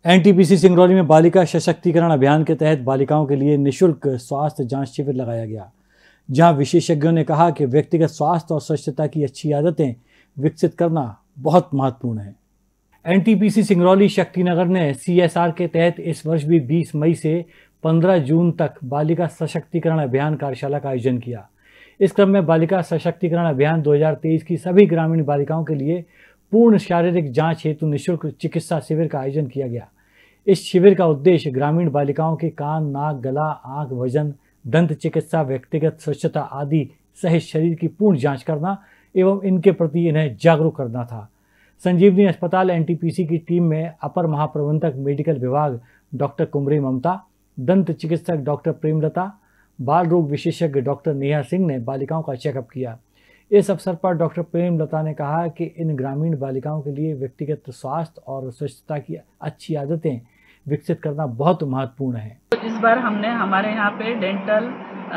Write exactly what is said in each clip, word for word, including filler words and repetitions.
NTPC Singrauli में बालिका सशक्तिकरण अभियान के तहत बालिकाओं के लिए निःशुल्क स्वास्थ्य जांच शिविर लगाया गया, जहां विशेषज्ञों ने कहा कि व्यक्तिगत स्वास्थ्य और स्वच्छता की अच्छी आदतें विकसित करना बहुत महत्वपूर्ण है। एनटीपीसी सिंगरौली शक्तिनगर ने सीएसआर के तहत इस वर्ष भी बीस मई से पंद्रह जून तक बालिका सशक्तिकरण अभियान कार्यशाला का आयोजन किया। इस क्रम में बालिका सशक्तिकरण अभियान दो हज़ार तेईस की सभी ग्रामीण बालिकाओं के लिए पूर्ण शारीरिक जांच हेतु निःशुल्क चिकित्सा शिविर का आयोजन किया गया। इस शिविर का उद्देश्य ग्रामीण बालिकाओं के कान, नाक, गला, आंख, वजन, दंत चिकित्सा, व्यक्तिगत स्वच्छता आदि सहित शरीर की पूर्ण जांच करना एवं इनके प्रति इन्हें जागरूक करना था। संजीवनी अस्पताल एनटीपीसी की टीम में अपर महाप्रबंधक मेडिकल विभाग डॉक्टर कुमरी ममता, दंत चिकित्सक डॉक्टर प्रेमलता, बाल रोग विशेषज्ञ डॉक्टर नेहा सिंह ने बालिकाओं का चेकअप किया। इस अवसर पर डॉक्टर प्रेमलता ने कहा कि इन ग्रामीण बालिकाओं के लिए व्यक्तिगत स्वास्थ्य और स्वच्छता की अच्छी आदतें विकसित करना बहुत महत्वपूर्ण है। इस बार हमने हमारे यहाँ पे डेंटल,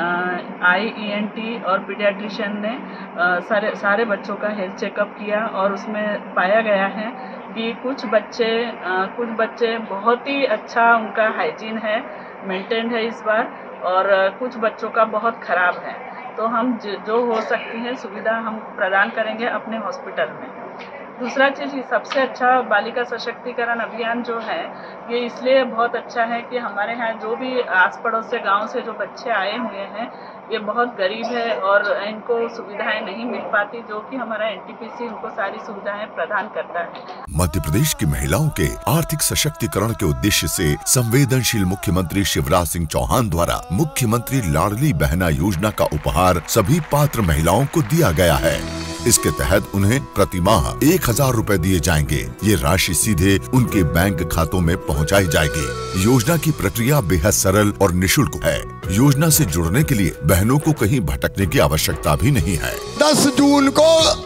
आई, ईएनटी और पीडियाट्रिशियन ने आ, सारे सारे बच्चों का हेल्थ चेकअप किया और उसमें पाया गया है कि कुछ बच्चे आ, कुछ बच्चे बहुत ही अच्छा उनका हाइजीन है, मेंटेन है इस बार, और आ, कुछ बच्चों का बहुत ख़राब है। तो हम जो हो सकती है सुविधा हम प्रदान करेंगे अपने हॉस्पिटल में। दूसरा चीज़, सबसे अच्छा बालिका सशक्तिकरण अभियान जो है ये इसलिए बहुत अच्छा है कि हमारे यहाँ जो भी आस पड़ोस से गांव से जो बच्चे आए हुए हैं ये बहुत गरीब है और इनको सुविधाएं नहीं मिल पाती, जो कि हमारा एनटीपीसी उनको सारी सुविधाएं प्रदान करता है। मध्य प्रदेश की महिलाओं के आर्थिक सशक्तिकरण के उद्देश्य से संवेदनशील मुख्यमंत्री शिवराज सिंह चौहान द्वारा मुख्यमंत्री लाडली बहना योजना का उपहार सभी पात्र महिलाओं को दिया गया है। इसके तहत उन्हें प्रति माह एक हजार रूपए दिए जाएंगे। ये राशि सीधे उनके बैंक खातों में पहुंचाई जाएगी। योजना की प्रक्रिया बेहद सरल और निःशुल्क है। योजना से जुड़ने के लिए बहनों को कहीं भटकने की आवश्यकता भी नहीं है। दस जून को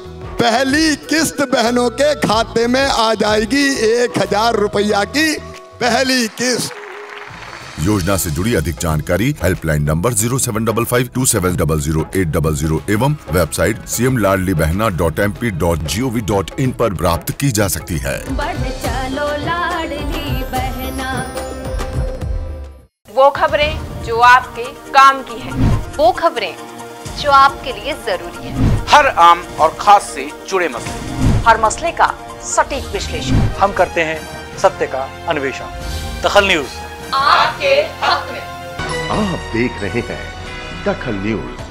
पहली किस्त बहनों के खाते में आ जाएगी, एक हजार रुपया की पहली किस्त। योजना से जुड़ी अधिक जानकारी helpline number zero seven double five two seven double zero eight double zero एवं website C M Ladli Behna dot M P dot G O V dot in पर प्राप्त की जा सकती है। बढ़ चलो लाडली बहना। वो खबरें जो आपके काम की है, वो खबरें जो आपके लिए जरूरी है। हर आम और खास से जुड़े मसले, हर मसले का सटीक विश्लेषण हम करते हैं, सत्य का अन्वेषण। दखल न्यूज आपके हक में। आप देख रहे हैं दखल न्यूज।